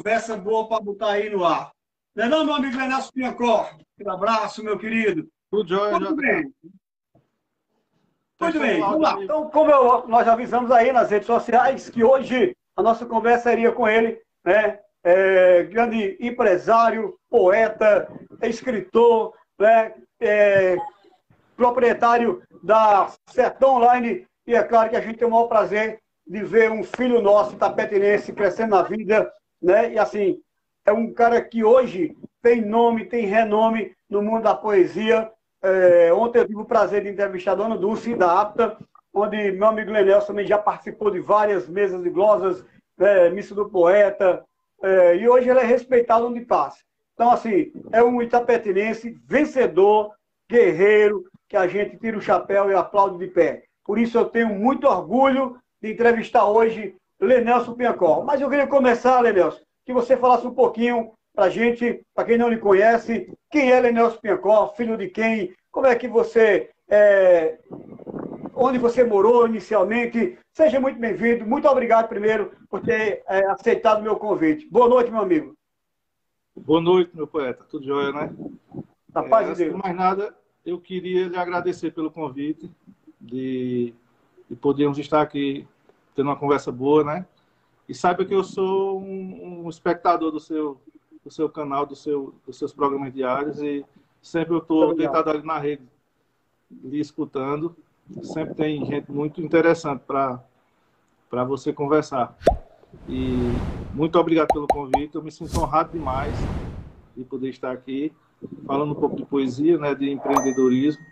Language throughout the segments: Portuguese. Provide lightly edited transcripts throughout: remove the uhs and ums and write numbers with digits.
conversa boa para botar aí no ar. Não é não, meu amigo Leonardo Piancó? Um abraço, meu querido. Tudo jóia, Muito JK. bem, muito Testando o bem. Vamos áudio lá. aí. Então, como nós avisamos aí nas redes sociais, que hoje a nossa conversa seria com ele, né? Grande empresário, poeta, escritor, né? Proprietário da Sertão Online. E é claro que a gente tem o maior prazer de ver um filho nosso, tapetinense, crescendo na vida, né? E assim, é um cara que hoje tem nome, tem renome no mundo da poesia. Ontem eu tive o prazer de entrevistar a dona Dulce, da APTA, onde meu amigo Lenelson também já participou de várias mesas de glosas, missa do poeta, e hoje ele é respeitado onde passa. Então, assim, é um itapetinense vencedor, guerreiro, que a gente tira o chapéu e aplaude de pé. Por isso eu tenho muito orgulho de entrevistar hoje Lenelson Piancó. Mas eu queria começar, Lenelson, que você falasse um pouquinho para a gente, para quem não lhe conhece, quem é Lenelson Piancó, filho de quem, como é que você, onde você morou inicialmente. Seja muito bem-vindo. Muito obrigado primeiro por ter aceitado o meu convite. Boa noite, meu amigo. Boa noite, meu poeta. Tudo jóia, né? Na paz de Antes de Deus. mais nada, eu queria lhe agradecer pelo convite de podermos estar aqui tendo uma conversa boa, né? E saiba que eu sou um espectador do seu canal, dos seus programas diários, e sempre eu estou deitado ali na rede, lhe escutando. Sempre tem gente muito interessante para você conversar. E muito obrigado pelo convite. Eu me sinto honrado demais de poder estar aqui falando um pouco de poesia, né, de empreendedorismo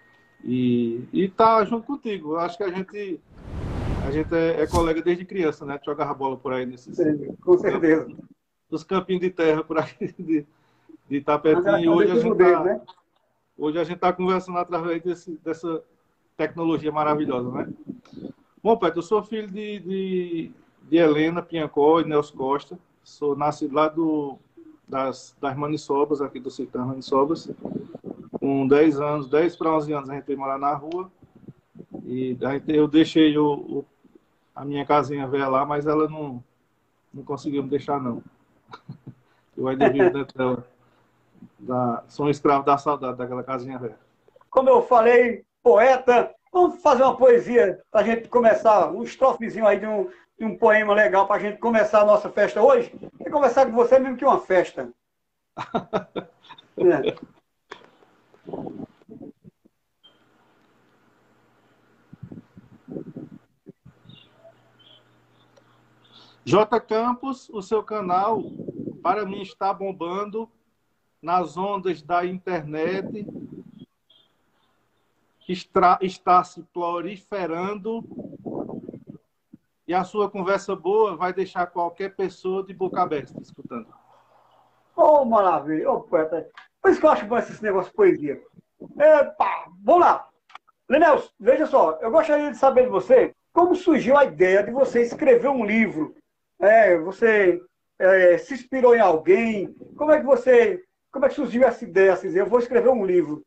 e tá junto contigo. Eu acho que a gente é colega desde criança, né? Jogava bola por aí nesses Com certeza. dos campinhos de terra por aí de Mas Itapetinga. E né? hoje a gente tá conversando através dessa tecnologia maravilhosa, né? Bom, Pedro, eu sou filho de Helena Piancó e Nelson Costa. Sou nascido lá das Maniçobas, aqui do sítio das Maniçobas. Com 10 anos, 10 para 11 anos, a gente veio morar na rua. E eu deixei a minha casinha velha lá, mas ela não conseguiu me deixar, não. Eu ainda vivo dentro dela. Sou um escravo da saudade daquela casinha velha. Como eu falei, poeta, vamos fazer uma poesia para a gente começar, um estrofezinho aí de um poema legal para a gente começar a nossa festa hoje. E conversar com você mesmo que uma festa. J. Campos, o seu canal, para mim, está bombando nas ondas da internet, está se proliferando, e a sua conversa boa vai deixar qualquer pessoa de boca aberta escutando. Oh, maravilha! Oh, poeta. Por isso que eu acho bom esse negócio de poesia. Vamos lá. Lenelson, veja só, eu gostaria de saber de você como surgiu a ideia de você escrever um livro. Você se inspirou em alguém? Como é que surgiu essa ideia? Assim, eu vou escrever um livro.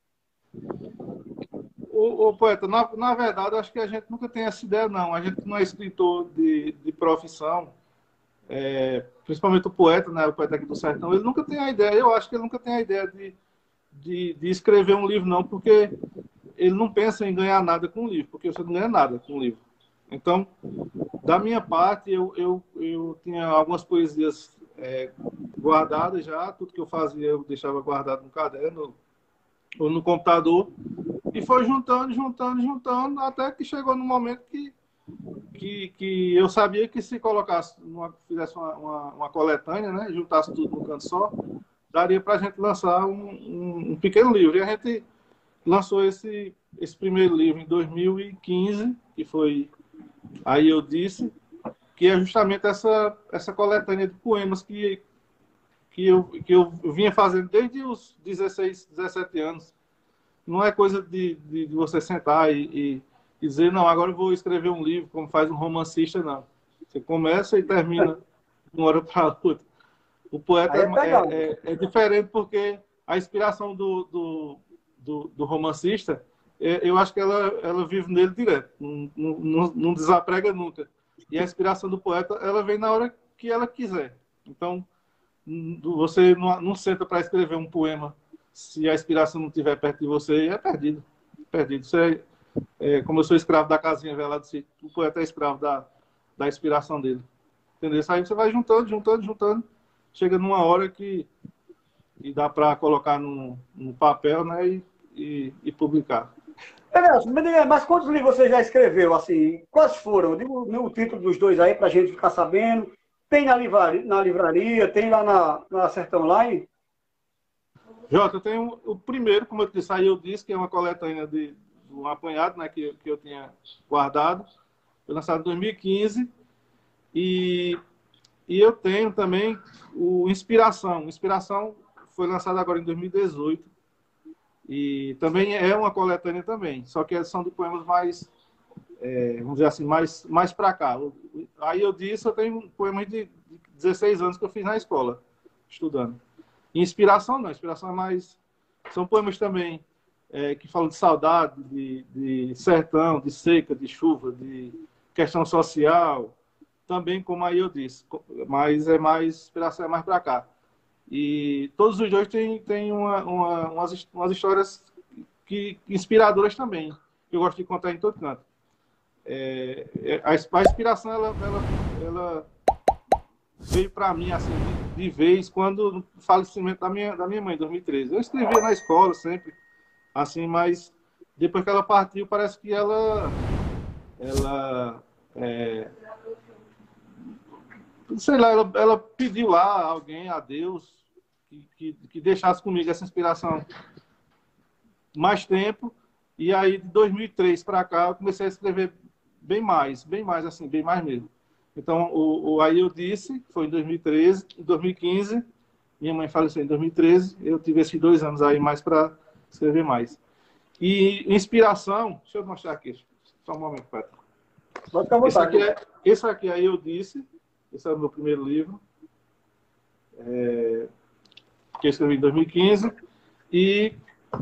Ô, poeta, na verdade, acho que a gente nunca tem essa ideia, não. A gente não é escritor de profissão, principalmente o poeta, né, o poeta aqui do Sertão, ele nunca tem a ideia, eu acho que ele nunca tem a ideia de escrever um livro, não, porque ele não pensa em ganhar nada com o livro, porque você não ganha nada com o livro. Então, da minha parte, eu tinha algumas poesias guardadas já, tudo que eu fazia eu deixava guardado no caderno ou no computador, e foi juntando, até que chegou no momento que eu sabia que se colocasse, fizesse uma coletânea, né, juntasse tudo num canto só, daria para a gente lançar um pequeno livro. E a gente lançou esse primeiro livro em 2015, que foi Aí Eu Disse, que é justamente essa coletânea de poemas que eu vinha fazendo desde os 16, 17 anos. Não é coisa de você sentar e dizer, não, agora eu vou escrever um livro, como faz um romancista, não. Você começa e termina de uma hora para outra. O poeta é diferente porque a inspiração do romancista, eu acho que ela vive nele direto, não desaprega nunca. E a inspiração do poeta, ela vem na hora que ela quiser. Então, você não senta para escrever um poema se a inspiração não estiver perto de você, é perdido. Perdido. Você como eu sou escravo da casinha velha lá do sítio, o poeta é escravo da inspiração dele. Entendeu? Aí você vai juntando. Chega numa hora que dá para colocar no papel, né, e publicar. Nelson, mas quantos livros você já escreveu? Assim, quais foram? Diga o título dos dois aí para a gente ficar sabendo. Tem na livraria, tem lá na Sertão Online? Jota, eu tenho o primeiro, como eu disse, aí eu disse que é uma coletânea de um apanhado, né, que eu tinha guardado. Foi lançado em 2015. E eu tenho também o Inspiração. Inspiração foi lançado agora em 2018. E também é uma coletânea também. Só que são de poemas mais, vamos dizer assim, mais para cá. Aí eu disse, eu tenho poemas de 16 anos que eu fiz na escola, estudando. E Inspiração não. Inspiração é mais... São poemas também que falam de saudade, de sertão, de seca, de chuva, de questão social, também como aí eu disse, mas inspiração é mais para cá. E todos os dois têm umas histórias inspiradoras também, que eu gosto de contar em todo canto. A inspiração, ela veio para mim assim, de vez, quando o falecimento da minha mãe, em 2013. Eu escrevia na escola sempre, assim, mas depois que ela partiu, parece que ela sei lá, ela pediu lá a alguém, a Deus, que deixasse comigo essa inspiração mais tempo. E aí, de 2003 para cá, eu comecei a escrever bem mais, assim, bem mais mesmo. Então, aí eu disse, foi em 2013, em 2015, minha mãe faleceu em 2013, eu tive esses 2 anos aí mais para escrever mais. E Inspiração, deixa eu mostrar aqui, só um momento, Pedro. Pode ficar à vontade. Esse aqui aí eu disse, esse é o meu primeiro livro, que eu escrevi em 2015. E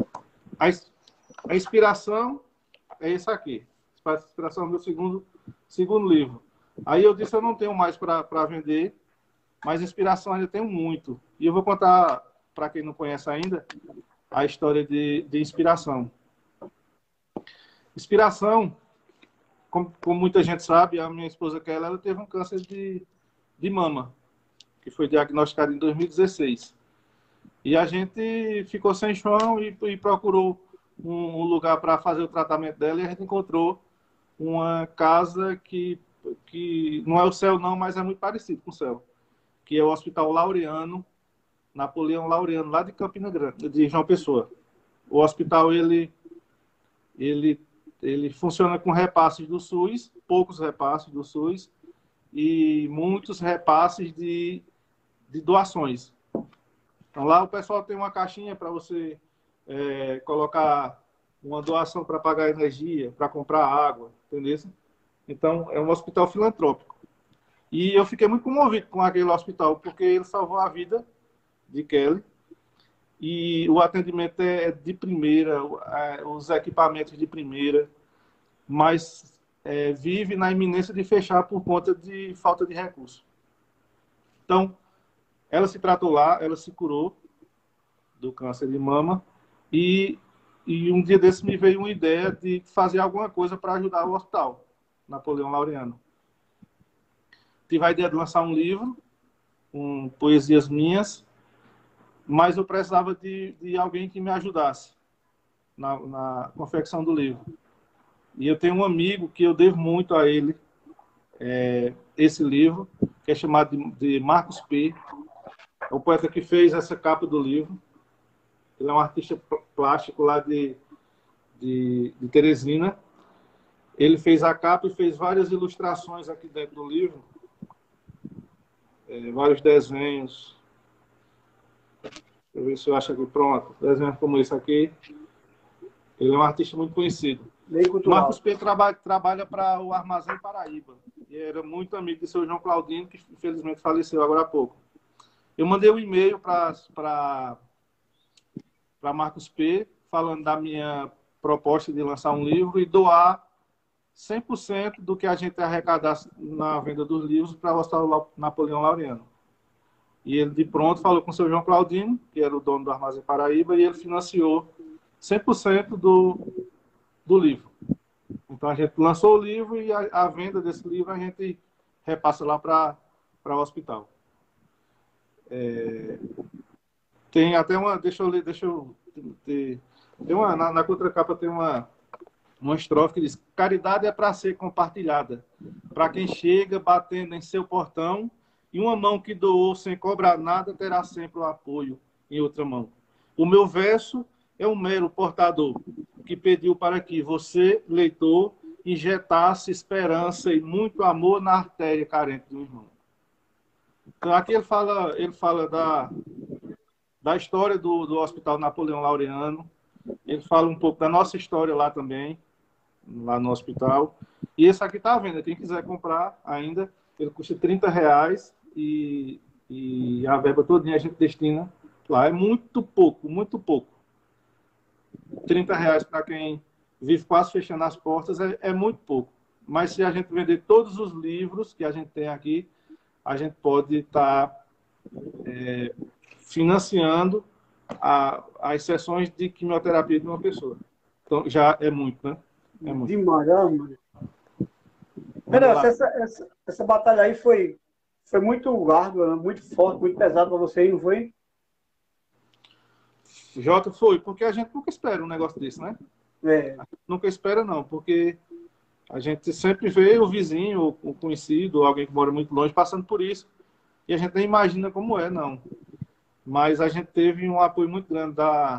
a Inspiração é esse aqui. A Inspiração é o meu segundo livro. Aí eu disse, eu não tenho mais para vender, mas Inspiração ainda tenho muito. E eu vou contar, para quem não conhece ainda, a história de Inspiração. Inspiração, como muita gente sabe, a minha esposa Kelly, ela teve um câncer de mama, que foi diagnosticado em 2016. E a gente ficou sem chão e procurou um lugar para fazer o tratamento dela, e a gente encontrou uma casa que não é o céu não, mas é muito parecido com o céu, que é o Hospital Laureano, Napoleão Laureano, lá de Campina Grande, de João Pessoa. O hospital, ele funciona com repasses do SUS, poucos repasses do SUS, e muitos repasses de doações. Então, lá o pessoal tem uma caixinha para você colocar uma doação para pagar energia, para comprar água, entendeu? Então, é um hospital filantrópico. E eu fiquei muito comovido com aquele hospital, porque ele salvou a vida de Kelly. E o atendimento é de primeira, os equipamentos de primeira, mas vive na iminência de fechar por conta de falta de recursos. Então, ela se tratou lá, ela se curou do câncer de mama, e um dia desse me veio uma ideia de fazer alguma coisa para ajudar o hospital Napoleão Laureano. Tive a ideia de lançar um livro com poesias minhas, mas eu precisava de alguém que me ajudasse na confecção do livro. E eu tenho um amigo que eu devo muito a ele esse livro, que é chamado de Marcos P. É o poeta que fez essa capa do livro. Ele é um artista plástico lá de Teresina. Ele fez a capa e fez várias ilustrações aqui dentro do livro. Vários desenhos. Deixa eu ver se eu acho aqui. Pronto. Desenhos como esse aqui. Ele é um artista muito conhecido. Marcos P. trabalha para o Armazém Paraíba. E era muito amigo de seu João Claudino, que infelizmente faleceu agora há pouco. Eu mandei um e-mail para Marcos P., falando da minha proposta de lançar um livro e doar 100% do que a gente arrecadasse na venda dos livros para o Hospital Napoleão Laureano. E ele, de pronto, falou com o seu João Claudino, que era o dono do Armazém Paraíba, e ele financiou 100% do livro. Então, a gente lançou o livro e a venda desse livro a gente repassa lá para o hospital. Tem até uma... Deixa eu ler... Tem uma, na contracapa tem uma estrofe que diz: caridade é para ser compartilhada, para quem chega batendo em seu portão, e uma mão que doou sem cobrar nada terá sempre o apoio em outra mão. O meu verso é um mero portador que pediu para que você, leitor, injetasse esperança e muito amor na artéria carente do irmão. Então, aqui ele fala da história do Hospital Napoleão Laureano. Ele fala um pouco da nossa história lá também, lá no hospital. E esse aqui está à venda. Quem quiser comprar ainda, ele custa R$30 e a verba todinha a gente destina lá. É muito pouco, muito pouco. R$30 para quem vive quase fechando as portas é muito pouco. Mas se a gente vender todos os livros que a gente tem aqui, a gente pode estar financiando as sessões de quimioterapia de uma pessoa. Então, já é muito, né? É muito. Demais, mano. Essa batalha aí foi muito árdua, muito forte, muito pesada para você, não foi? Jota, foi, porque a gente nunca espera um negócio desse, né? Nunca espera, não, porque a gente sempre vê o vizinho, o conhecido, alguém que mora muito longe, passando por isso, e a gente nem imagina como é, não. Mas a gente teve um apoio muito grande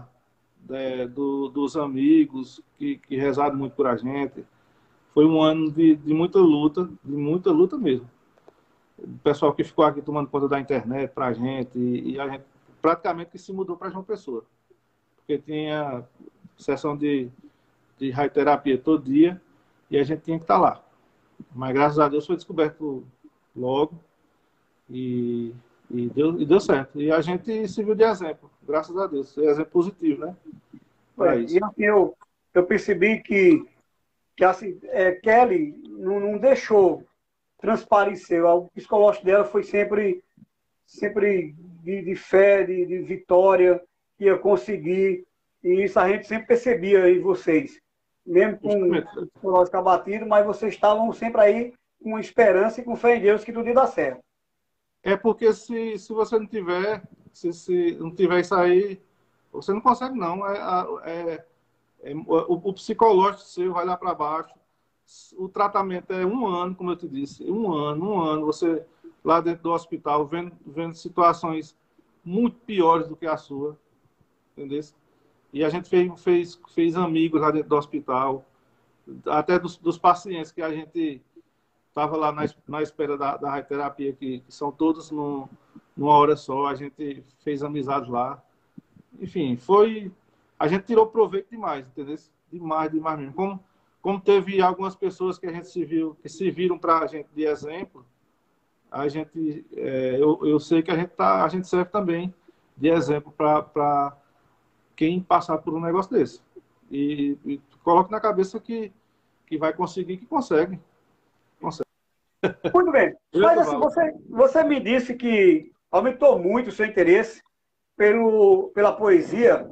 dos amigos que rezaram muito por a gente. Foi um ano de muita luta mesmo. O pessoal que ficou aqui tomando conta da internet para a gente, e a gente praticamente que se mudou para João Pessoa. Porque tinha sessão de radioterapia todo dia e a gente tinha que estar lá. Mas graças a Deus foi descoberto logo e deu certo. E a gente serviu de exemplo, graças a Deus. Exemplo positivo, né? E assim, eu percebi que assim, Kelly não deixou transparecer. O psicológico dela foi sempre de fé, de vitória, que ia conseguir. E isso a gente sempre percebia em vocês. Mesmo com o psicológico abatido, mas vocês estavam sempre aí com esperança e com fé em Deus que tudo ia dar certo. É porque se você não tiver, se não tiver isso aí, você não consegue, não. O psicológico seu vai lá para baixo. O tratamento é um ano, como eu te disse. Um ano. Você lá dentro do hospital, vendo situações muito piores do que a sua. Entendeu? E a gente fez amigos lá dentro do hospital. Até dos pacientes que a gente estava lá na espera da radioterapia, que são todos numa hora só. A gente fez amizades lá. Enfim, a gente tirou proveito demais, entendeu? Demais mesmo. Como teve algumas pessoas que a gente que se viram para a gente de exemplo, a gente, eu sei que a gente serve também de exemplo para quem passar por um negócio desse. E coloque na cabeça que vai conseguir, que consegue. Muito bem. Mas assim, você me disse que aumentou muito o seu interesse pela poesia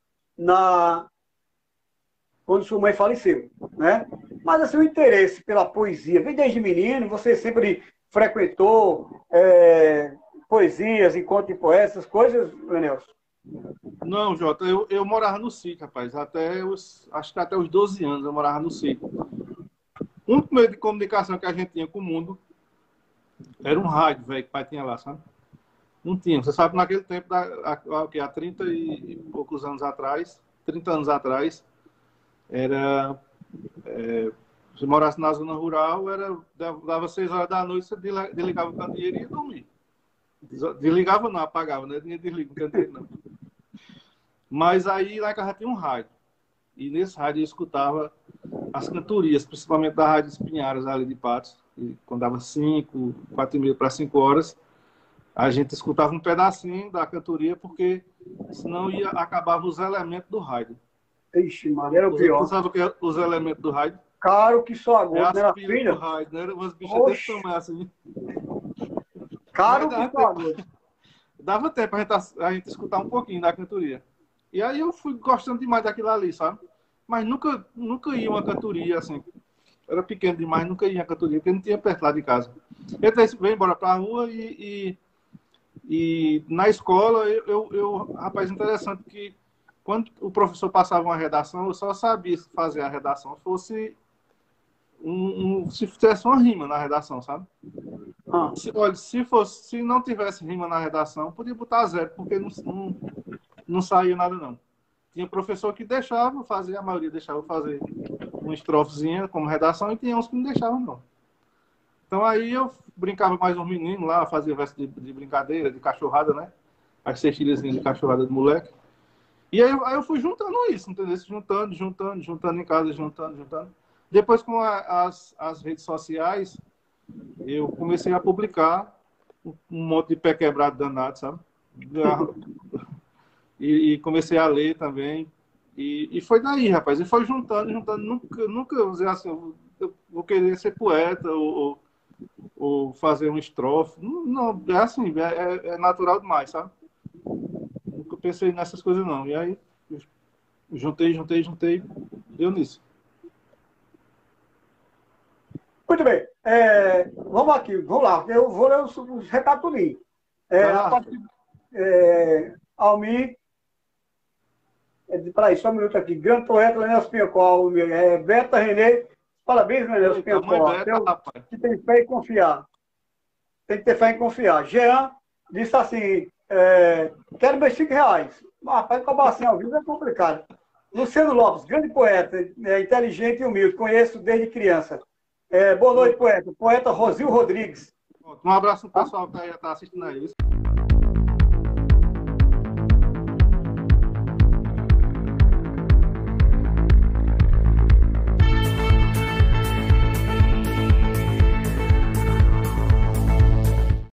quando sua mãe faleceu, né? Mas assim, o interesse pela poesia vem desde menino, você sempre frequentou poesias, encontros de poetas, essas coisas, Nelson? Não, Jota, eu morava no sítio, rapaz. Acho que até os 12 anos eu morava no sítio. O único meio de comunicação que a gente tinha com o mundo era um rádio, velho, que o pai tinha lá, sabe? Não tinha. Você sabe, naquele tempo, há 30 e poucos anos atrás, 30 anos atrás, se morasse na zona rural, dava 6 horas da noite, você desligava o candeeiro e ia dormir. Desligava não, apagava, né? Ninguém desliga o candeeiro, não. Mas aí lá em casa tinha um rádio. E nesse rádio eu escutava as cantorias, principalmente da Rádio Espinharas, ali de Patos. E quando dava 4h30 para 5 horas, a gente escutava um pedacinho da cantoria, porque senão acabava os elementos do rádio. Ixi, mano, era o pior. Você sabe o que é os elementos do rádio? Caro que só agora, né? As pilhas do rádio, né? Umas bichas desse tamanho assim. Caro que só agora. Dava tempo a gente escutar um pouquinho da cantoria. E aí eu fui gostando demais daquilo ali, sabe? Mas nunca ia uma cantoria, assim. Era pequeno demais, nunca ia uma cantoria, porque não tinha perto lá de casa. Eu veio embora pra rua e na escola, rapaz, interessante que quando o professor passava uma redação, eu só sabia fazer a redação se fosse se fizesse uma rima na redação, sabe? Ah. Olha, se não tivesse rima na redação, podia botar zero, porque não saía nada, não. Tinha professor que deixava fazer, a maioria deixava fazer uma estrofezinha como redação, e tinha uns que não deixavam, não. Então aí eu brincava mais uns meninos lá, fazia verso de brincadeira, de cachorrada, né? As cestilhazinhas de cachorrada de moleque. E aí eu fui juntando isso, entendeu? Juntando em casa, juntando. Depois, com as redes sociais, eu comecei a publicar um monte de pé quebrado danado, sabe? E comecei a ler também. E foi daí, rapaz. E foi juntando. Nunca vou dizer assim, eu vou querer ser poeta ou fazer um estrofe. Não, é assim, é natural demais, sabe? Nunca pensei nessas coisas, não. E aí, juntei, deu nisso. Muito bem. Vamos aqui, vamos lá. Eu vou ler os recapitulinhos. Almir, peraí, só um minuto aqui. Grande poeta, Lenelson Pinhocol. Beta Renê, parabéns, Lenelson Pinhocol. Que tem fé e confiar. Tem que ter fé em confiar. Jean disse assim, quero meus R$5. Rapaz, cobrar assim ao vivo é complicado. Luciano Lopes, grande poeta, inteligente e humilde, conheço desde criança. Boa noite, poeta. Poeta Rosil Rodrigues. Um abraço pro pessoal que está assistindo aí.